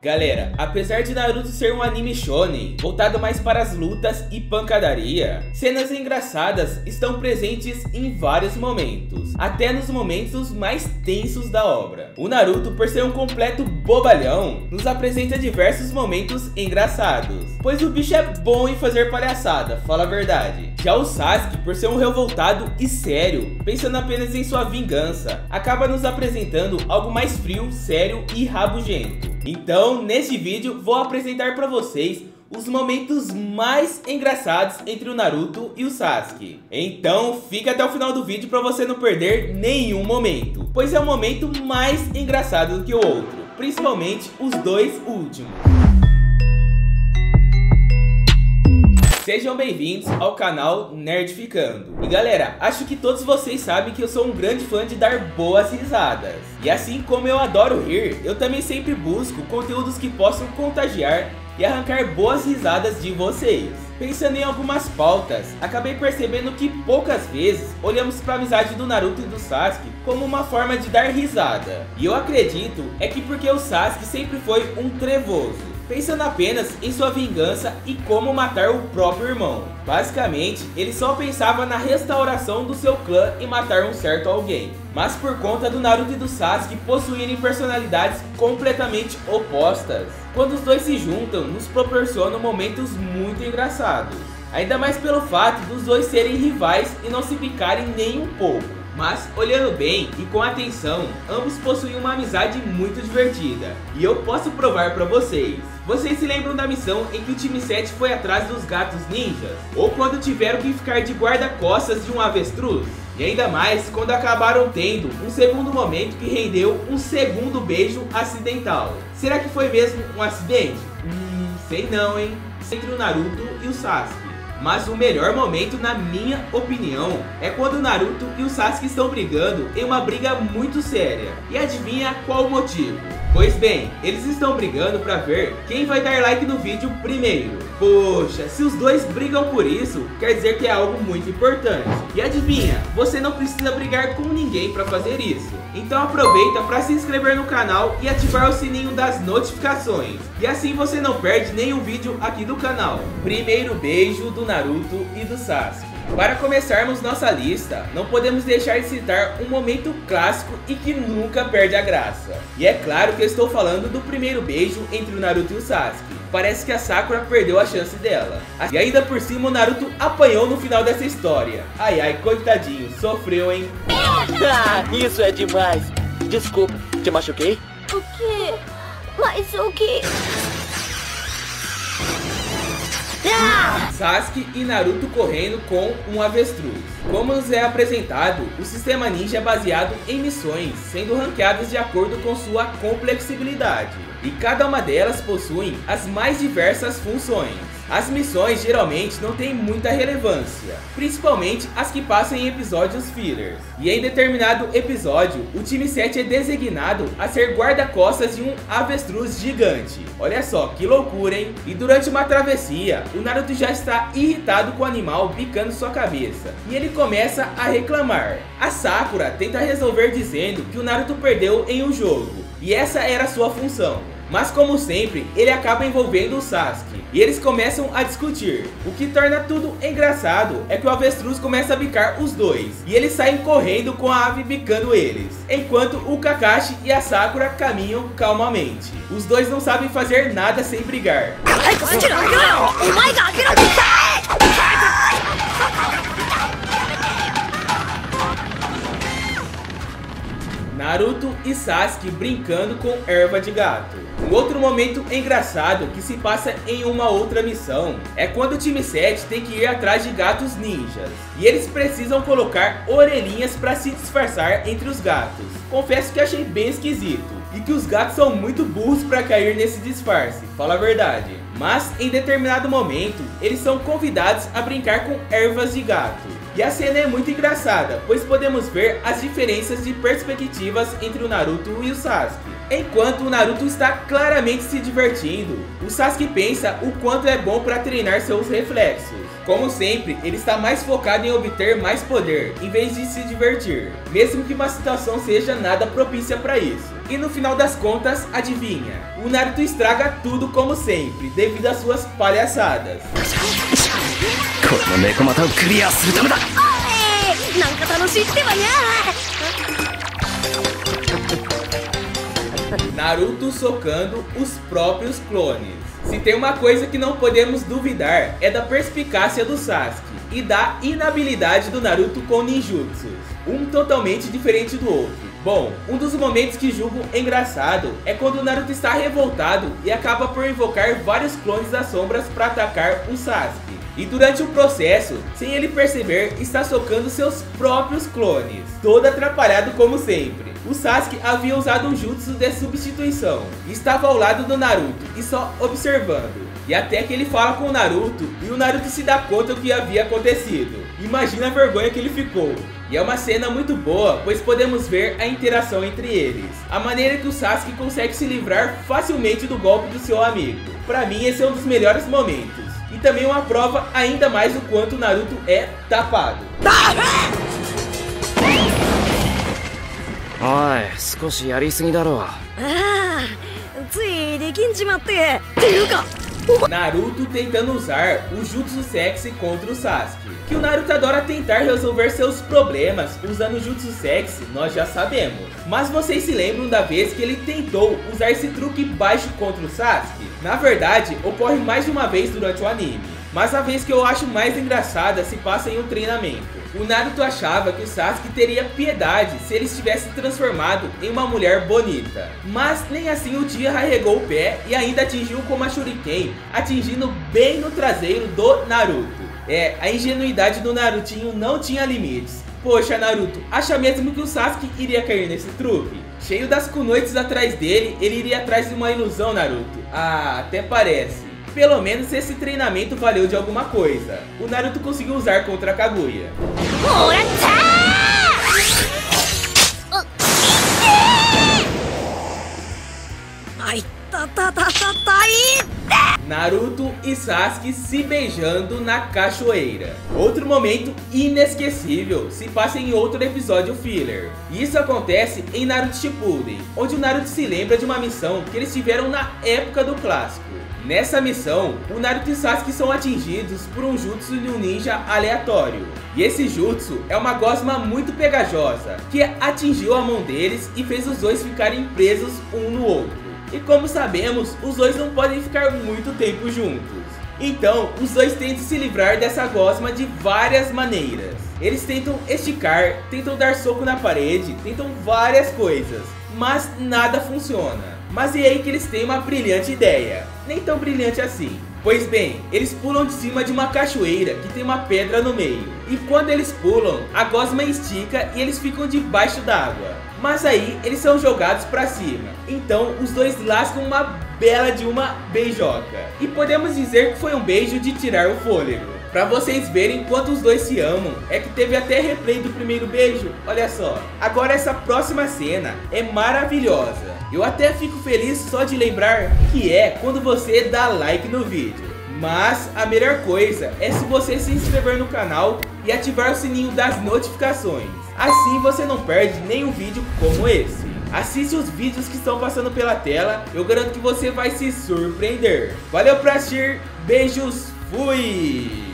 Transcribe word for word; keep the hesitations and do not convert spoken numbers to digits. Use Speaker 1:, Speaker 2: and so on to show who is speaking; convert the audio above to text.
Speaker 1: Galera, apesar de Naruto ser um anime shonen, voltado mais para as lutas e pancadaria, cenas engraçadas estão presentes em vários momentos, até nos momentos mais tensos da obra. O Naruto, por ser um completo bobalhão, nos apresenta diversos momentos engraçados, pois o bicho é bom em fazer palhaçada, fala a verdade. Já o Sasuke, por ser um revoltado e sério, pensando apenas em sua vingança, acaba nos apresentando algo mais frio, sério e rabugento. Então, neste vídeo, vou apresentar para vocês os momentos mais engraçados entre o Naruto e o Sasuke. Então, fica até o final do vídeo para você não perder nenhum momento, pois é um momento mais engraçado do que o outro, principalmente os dois últimos. Sejam bem-vindos ao canal Nerdficando. E galera, acho que todos vocês sabem que eu sou um grande fã de dar boas risadas. E assim como eu adoro rir, eu também sempre busco conteúdos que possam contagiar e arrancar boas risadas de vocês. Pensando em algumas pautas, acabei percebendo que poucas vezes olhamos para a amizade do Naruto e do Sasuke como uma forma de dar risada. E eu acredito é que porque o Sasuke sempre foi um trevoso, pensando apenas em sua vingança e como matar o próprio irmão. Basicamente, ele só pensava na restauração do seu clã e matar um certo alguém. Mas por conta do Naruto e do Sasuke possuírem personalidades completamente opostas, quando os dois se juntam, nos proporcionam momentos muito engraçados. Ainda mais pelo fato dos dois serem rivais e não se picarem nem um pouco. Mas, olhando bem e com atenção, ambos possuem uma amizade muito divertida. E eu posso provar pra vocês. Vocês se lembram da missão em que o time sete foi atrás dos gatos ninjas? Ou quando tiveram que ficar de guarda-costas de um avestruz? E ainda mais quando acabaram tendo um segundo momento que rendeu um segundo beijo acidental. Será que foi mesmo um acidente? Hum, sei não, hein? Entre o Naruto e o Sasuke. Mas o melhor momento, na minha opinião, é quando o Naruto e o Sasuke estão brigando em uma briga muito séria. E adivinha qual o motivo? Pois bem, eles estão brigando para ver quem vai dar like no vídeo primeiro. Poxa, se os dois brigam por isso, quer dizer que é algo muito importante. E adivinha, você não precisa brigar com ninguém para fazer isso. Então aproveita para se inscrever no canal e ativar o sininho das notificações. E assim você não perde nenhum vídeo aqui do canal. Primeiro beijo do Naruto e do Sasuke. Para começarmos nossa lista, não podemos deixar de citar um momento clássico e que nunca perde a graça. E é claro que eu estou falando do primeiro beijo entre o Naruto e o Sasuke. Parece que a Sakura perdeu a chance dela. E ainda por cima o Naruto apanhou no final dessa história. Ai ai, coitadinho, sofreu, hein?
Speaker 2: Ah, isso é demais. Desculpa, te machuquei?
Speaker 3: O quê? Mas o que...
Speaker 1: Ah! Sasuke e Naruto correndo com um avestruz. Como nos é apresentado, o sistema ninja é baseado em missões, sendo ranqueadas de acordo com sua complexibilidade. E cada uma delas possui as mais diversas funções. As missões geralmente não têm muita relevância, principalmente as que passam em episódios fillers. E em determinado episódio, o time sete é designado a ser guarda-costas de um avestruz gigante. Olha só, que loucura, hein? E durante uma travessia, o Naruto já está irritado com o animal bicando sua cabeça. E ele começa a reclamar. A Sakura tenta resolver dizendo que o Naruto perdeu em um jogo, e essa era a sua função. Mas como sempre, ele acaba envolvendo o Sasuke, e eles começam a discutir. O que torna tudo engraçado é que o avestruz começa a bicar os dois, e eles saem correndo com a ave bicando eles, enquanto o Kakashi e a Sakura caminham calmamente. Os dois não sabem fazer nada sem brigar. Naruto e Sasuke brincando com erva de gato. Um outro momento engraçado que se passa em uma outra missão é quando o time sete tem que ir atrás de gatos ninjas. E eles precisam colocar orelhinhas para se disfarçar entre os gatos. Confesso que achei bem esquisito. E que os gatos são muito burros para cair nesse disfarce, fala a verdade. Mas em determinado momento, eles são convidados a brincar com ervas de gato. E a cena é muito engraçada, pois podemos ver as diferenças de perspectivas entre o Naruto e o Sasuke. Enquanto o Naruto está claramente se divertindo, o Sasuke pensa o quanto é bom para treinar seus reflexos. Como sempre, ele está mais focado em obter mais poder, em vez de se divertir, mesmo que uma situação seja nada propícia para isso. E no final das contas, adivinha? O Naruto estraga tudo como sempre, devido às suas palhaçadas. Naruto socando os próprios clones. Se tem uma coisa que não podemos duvidar, é da perspicácia do Sasuke e da inabilidade do Naruto com ninjutsus, um totalmente diferente do outro. Bom, um dos momentos que julgo engraçado é quando o Naruto está revoltado e acaba por invocar vários clones das sombras para atacar o Sasuke. E durante o processo, sem ele perceber, está socando seus próprios clones, todo atrapalhado como sempre. O Sasuke havia usado um jutsu de substituição, estava ao lado do Naruto e só observando. E até que ele fala com o Naruto e o Naruto se dá conta do que havia acontecido. Imagina a vergonha que ele ficou. E é uma cena muito boa, pois podemos ver a interação entre eles. A maneira que o Sasuke consegue se livrar facilmente do golpe do seu amigo. Pra mim esse é um dos melhores momentos. E também uma prova ainda mais do quanto o Naruto é tapado. Naruto tentando usar o Jutsu Sexy contra o Sasuke. Que o Naruto adora tentar resolver seus problemas usando o Jutsu Sexy, nós já sabemos. Mas vocês se lembram da vez que ele tentou usar esse truque baixo contra o Sasuke? Na verdade, ocorre mais de uma vez durante o anime. Mas a vez que eu acho mais engraçada se passa em um treinamento. O Naruto achava que o Sasuke teria piedade se ele estivesse transformado em uma mulher bonita. Mas nem assim o Tira arregou o pé e ainda atingiu com uma Shuriken, atingindo bem no traseiro do Naruto. É, a ingenuidade do Narutinho não tinha limites. Poxa, Naruto, acha mesmo que o Sasuke iria cair nesse truque? Cheio das kunoites atrás dele, ele iria atrás de uma ilusão, Naruto. Ah, até parece. Pelo menos esse treinamento valeu de alguma coisa. O Naruto conseguiu usar contra a Kaguya. Naruto e Sasuke se beijando na cachoeira. Outro momento inesquecível se passa em outro episódio filler. Isso acontece em Naruto Shippuden, onde o Naruto se lembra de uma missão que eles tiveram na época do clássico. Nessa missão, o Naruto e Sasuke são atingidos por um jutsu de um ninja aleatório. E esse jutsu é uma gosma muito pegajosa, que atingiu a mão deles e fez os dois ficarem presos um no outro. E como sabemos, os dois não podem ficar muito tempo juntos. Então, os dois tentam se livrar dessa gosma de várias maneiras. Eles tentam esticar, tentam dar soco na parede, tentam várias coisas, mas nada funciona. Mas é aí que eles têm uma brilhante ideia, nem tão brilhante assim. Pois bem, eles pulam de cima de uma cachoeira que tem uma pedra no meio. E quando eles pulam, a gosma estica e eles ficam debaixo d'água. Mas aí eles são jogados pra cima. Então os dois lascam uma bela de uma beijoca. E podemos dizer que foi um beijo de tirar o fôlego. Pra vocês verem quanto os dois se amam, é que teve até replay do primeiro beijo, olha só. Agora essa próxima cena é maravilhosa. Eu até fico feliz só de lembrar que é quando você dá like no vídeo. Mas a melhor coisa é se você se inscrever no canal e ativar o sininho das notificações. Assim você não perde nenhum vídeo como esse. Assiste os vídeos que estão passando pela tela, eu garanto que você vai se surpreender. Valeu por assistir, beijos, fui!